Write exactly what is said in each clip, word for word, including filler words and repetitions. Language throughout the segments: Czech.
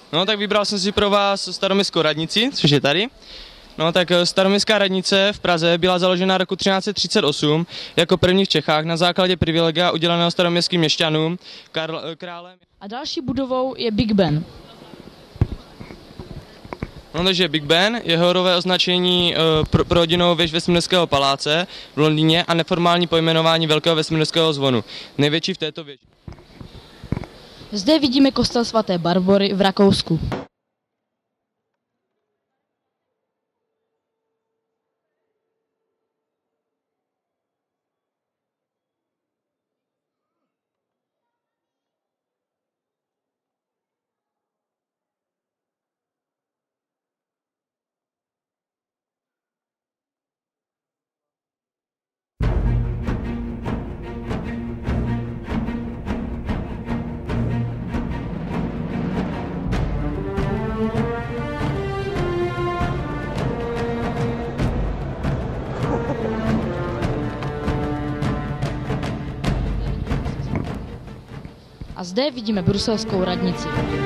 No tak vybral jsem si pro vás Staroměstskou radnici, což je tady. No tak Staroměstská radnice v Praze byla založena roku třináct set třicet osm jako první v Čechách na základě privilegia uděleného staroměstským měšťanům Karl, králem. A další budovou je Big Ben. No takže Big Ben je horové označení uh, pro, pro rodinnou věž Westminsterského paláce v Londýně a neformální pojmenování Velkého Westminsterského zvonu, největší v této věži. Zde vidíme kostel svaté Barbory v Rakousku. A zde vidíme bruselskou radnici.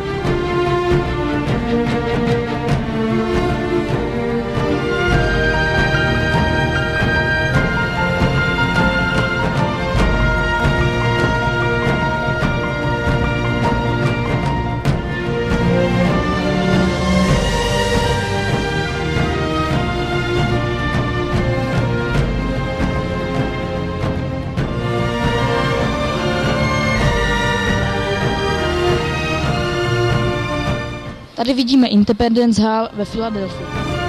Tady vidíme Independence Hall ve Filadelfii.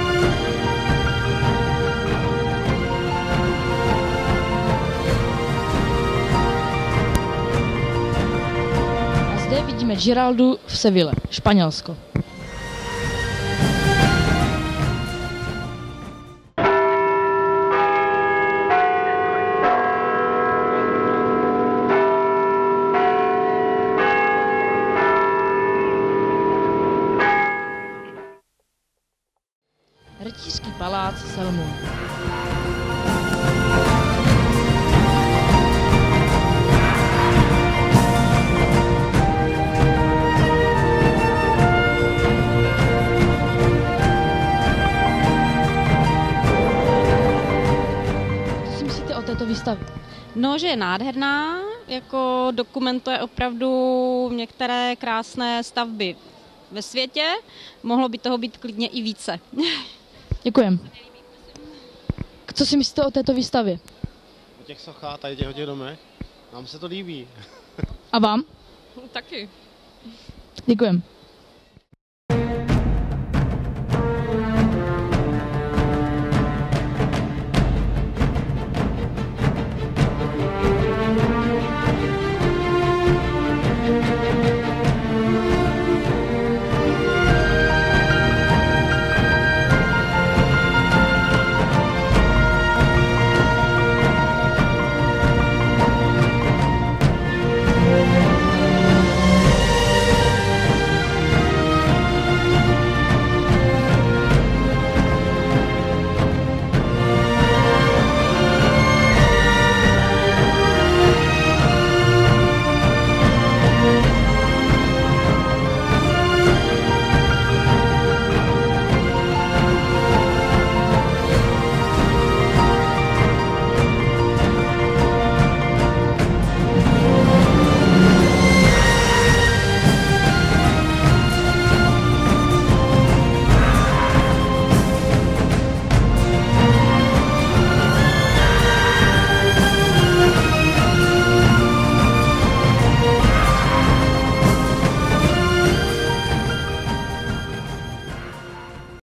A zde vidíme Giraldu v Seville, Španělsko. Rytířský palác Selmun. Co si myslíte o této výstavě? No, že je nádherná, jako dokumentuje opravdu některé krásné stavby ve světě. Mohlo by toho být klidně i více. Děkujem. Co si myslíte o této výstavě? O těch sochách, tady těch hodně domech. Nám se to líbí. A vám? Taky. Děkujem.